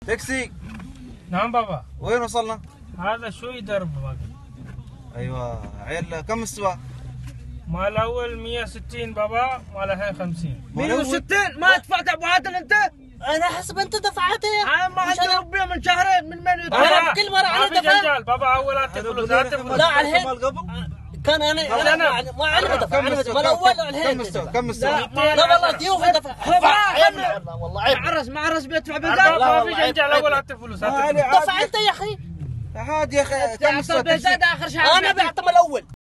تاكسي. نعم بابا. وين وصلنا؟ هذا شوي درب باقي. ايوه عيل كم مستوى؟ مال الاول 160 بابا، مال الحين 50. 160 ما دفعت ابو عادل انت؟ انا حسب انت دفعت يا انا ما عندي ربي من شهرين من من انا كل مره على دفع. بابا اول اعطي فلوس لا على الحين كان انا ما علم دفع. انا مال اول الحين كم مستوى؟ لا والله ضيوف دفع. والله عيب. معرس بيدفع لا بالزاد. ما في جنجال الاول اعطي فلوس. دفع انت يا اخي. عادي يا اخي كم مستوى؟ بالزاد اخر شهر انا بعت من الاول.